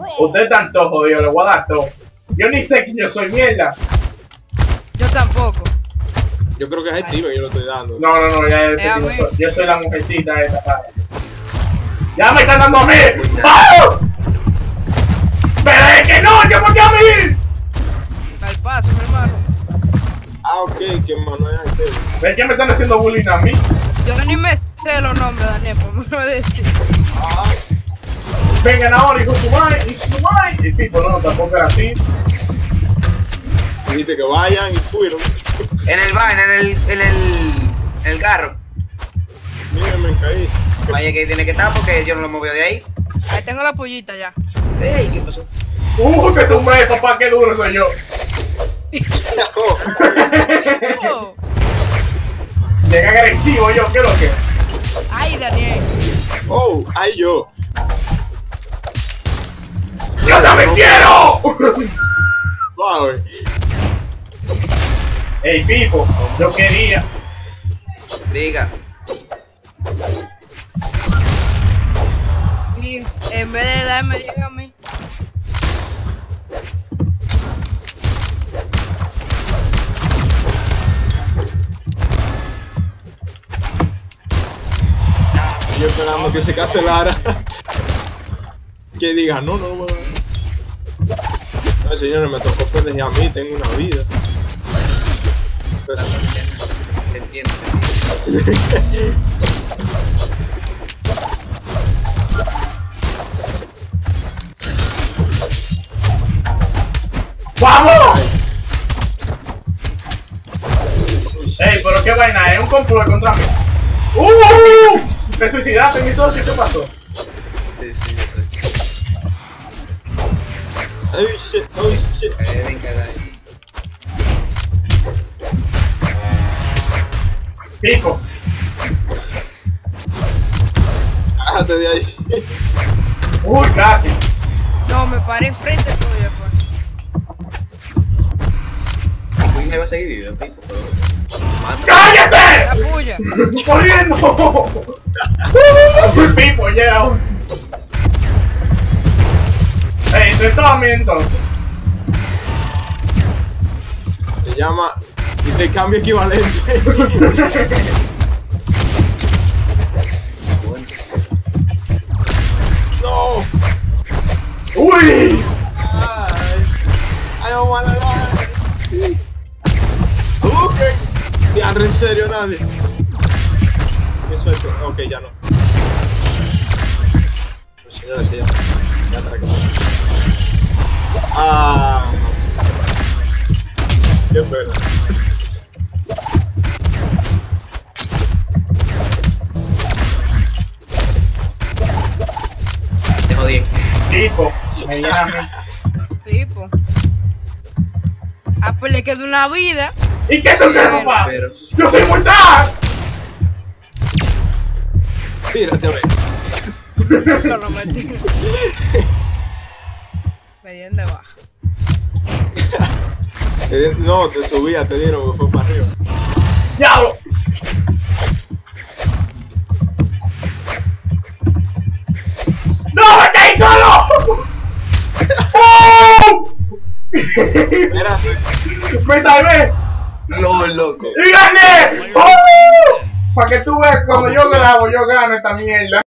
Ustedes están todos jodidos, le voy a dar todo. Yo ni sé quién yo soy, mierda. Yo tampoco. Yo creo que es Steven, yo lo estoy dando. No, ya yo soy la mujercita esta, para. ¡Ya me están dando a mí! ¡Vamos! ¡Pero es que no! ¡Yo voy a mí! Al paso, mi hermano. Ah, ok, que mano es Steven. ¿Ves que me están haciendo bullying a mí? Yo ni me sé los nombres, Daniel, por me lo decir. Vengan ahora, hijo de tu madre, y tipo, no, tampoco era así. Dijiste que vayan y fueron. En el van, en el carro. Mira, me caí. Vaya que tiene que estar porque yo no lo movió de ahí. Ahí tengo la pollita ya. Ey, ¿qué pasó? Que tú me, papá, qué duro soy yo. Oh. Llega agresivo yo, ¿qué es lo que? Ay, Daniel. Oh, ay yo. ¡Yo también quiero! Suave. Ey, Pipo, yo quería. Diga. Y en vez de darme, llega a mí. Yo esperando que se cancelara. Que diga, no, no, no. No, señores, me tocó proteger a mí, tengo una vida. Pero, Te entiendo. ¡Vamos! Ey, pero qué vaina, es un complot contra mí. Te suicidaste, mi socio, ¿qué pasó? Sí, yo soy. oh shit. Ven, cagada. Pico. Bájate de ahí. Casi. No, me paré enfrente tuyo, pues. Tú me vas a seguir vivo, Pico, pero... Mata. ¡Cállate! La puya. ¡Corriendo! Pipo, yeah. Ey, tú estás a mí entonces. Se llama intercambio equivalente. No. ¡Uy! I don't wanna lie. Ok. Diandre, en serio, nadie. Qué suerte. Ok, ya no. Pues señores, ya atraqué. Ah. Qué pena. Te jodí. Pipo, me viene a mí. Pipo. Ah, pues le quedó una vida. ¿Y qué es eso que papá? Pero... ¡Yo soy mortal! Tírate, a ver. No lo metí. Me dieron de baja. No, te subía, te dieron, me fue para arriba. ¡Diablo! ¡No, me caí solo! ¡Oh! Espérate. ¡Me salvé! No, loco. ¡Y gané! ¡Oh! Para que tú veas, cuando yo grabo, yo gano esta mierda.